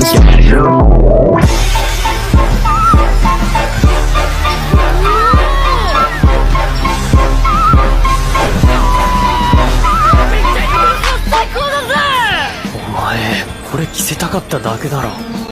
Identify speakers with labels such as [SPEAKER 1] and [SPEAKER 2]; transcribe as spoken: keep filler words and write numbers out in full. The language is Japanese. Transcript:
[SPEAKER 1] しやがるよ。お前これ着せたかっただけだろ。